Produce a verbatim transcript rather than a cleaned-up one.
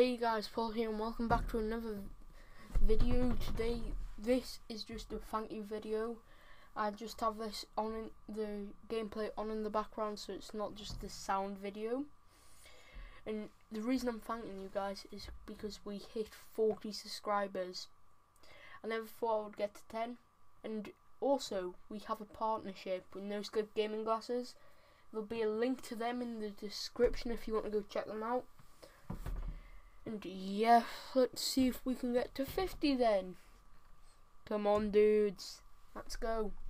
Hey guys, Paul here and welcome back to another video. Today, this is just a thank you video. I just have this on in the gameplay on in the background, so it's not just the sound video. And the reason I'm thanking you guys is because we hit forty subscribers. I never thought I would get to ten. And also, we have a partnership with No Scope Gaming Glasses. There'll be a link to them in the description if you want to go check them out. And yeah, let's see if we can get to fifty then. Come on dudes, let's go.